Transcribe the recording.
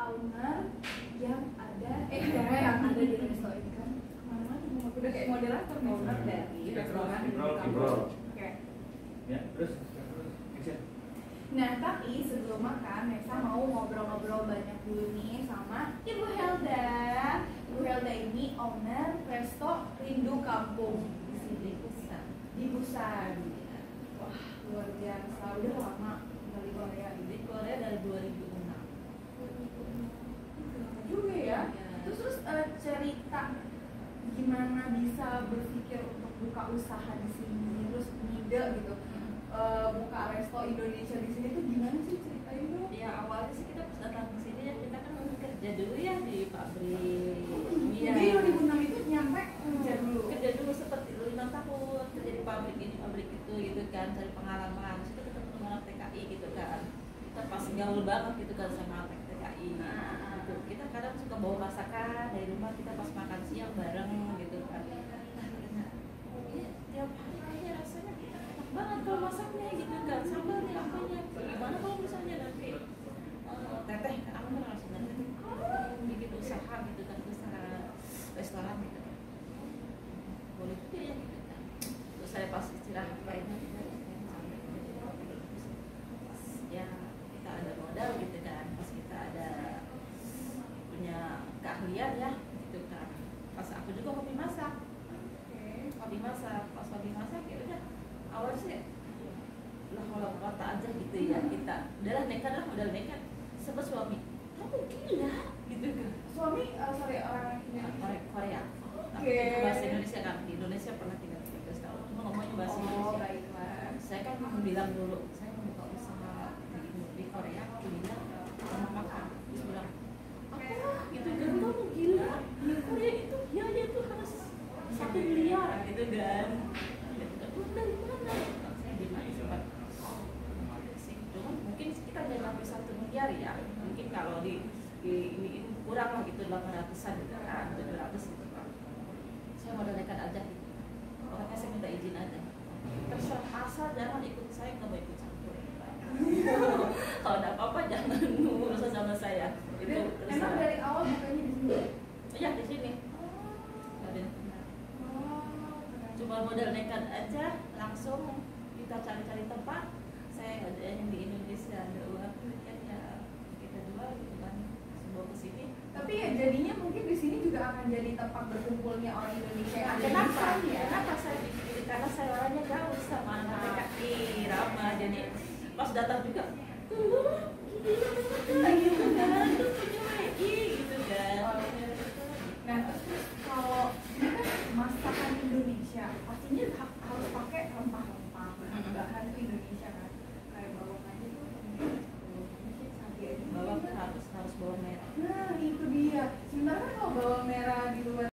owner yang ada yang ada di resto ini kan kemana-mana udah kayak moderator owner dari restoran di kampung. Oke. Ya, terus action. Nah, tapi sebelum makan, Nesa mau ngobrol-ngobrol banyak dulu nih sama Ibu Helda. Ibu Helda ini owner resto Rindu Kampung di sini, di Busan. Wah, luar biasa. Udah lama tinggal di Korea. Di Korea dari 2006. Juga ya. Terus cerita gimana bisa berpikir untuk buka usaha di sini, terus ngide gitu. Buka resto Indonesia di sini tuh gimana sih, ceritain dong? Ya awalnya sih kita pas datang ke sini ya kita kan kerja dulu ya di pabrik. Jadi 2006 itu nyampe kerja dulu. Kerja dulu seperti 5 tahun kerja di pabrik ini pabrik itu gitu kan, cari pengalaman. Terus kita ketemu dengan anak TKI gitu kan. Kita pas gaul banget gitu kan sama anak TKI. Gitu. Kita kadang suka bawa masakan dari rumah, kita pas makan siang bareng gitu kan. Nah, ini tiap hari kayaknya rasanya enak banget kalau masaknya gitu kan, sambalnya apanya. Gimana kalau misalnya nanti teteh kan aku kan langsung nanti bikin usaha gitu kan, usaha restoran gitu kan. Boleh juga ya gitu kan. Terus saya pas istirahat lainnya ya kita ada modal gitu kan, pas kita ada punya keahlian ya gitu kan. Pas aku juga hobi masak. Hobi masak, pas hobi masak ya udah awal sih lah kalau kata aja gitu ya, kita udahlah nekat lah, modal nekat sama suami kamu gila gitu kan. Suami sorry orang Korea. Tapi Okay. itu bahasa Indonesia kan, di Indonesia pernah tinggal 13 tahun cuma ngomongnya bahasa Indonesia. Baiklah. Saya kan bilang dulu saya mau buka usaha di Korea, aku bilang sama makan, terus bilang apa gitu kan, kamu gila di Korea itu biaya itu harus 1 miliar gitu kan. Dari mana? Saya di mana sempat sih, cuman mungkin kita nggak sampai 1 miliar ya, mungkin kalau di ini kurang lah gitu 800-an gitu kan, 700 gitu kan. Saya modal nekat aja gitu, orangnya saya minta izin aja, terserah asal jangan ikut saya, nggak mau ikut campur. Kalau ada apa-apa jangan urusan sama saya. Itu Emang dari awal bukanya di sini? Iya di sini. Cuma modal nekat aja, langsung kita cari-cari tempat. Saya ada yang di Indonesia ada uang kan ya kita jual gitu kan, semua ke sini. Tapi ya jadinya mungkin di sini juga akan jadi tempat berkumpulnya orang Indonesia yang ada di Kenapa? sana ya? Kenapa saya dipilih? Karena saya orangnya jauh sama anak TKI ramah, jadi pas datang juga gila gitu kan, tuh punya WI gitu kan. Nah, terus kalau ini kan masakan Indonesia, pastinya harus pakai rempah-rempah, bahan itu Indonesia kan, kayak bawang aja tuh, cabai aja. Bawang harus bawang merah. Nah, itu dia. Sementara kan kalau bawang